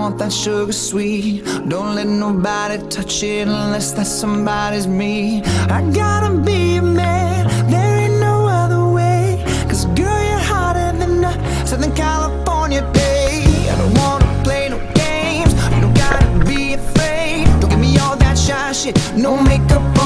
want that sugar sweet. Don't let nobody touch it unless that somebody's me. I gotta be a man, there ain't no other way. 'Cause girl, you're hotter than a Southern California day. I don't wanna play no games, you don't gotta be afraid. Don't give me all that shy shit, no makeup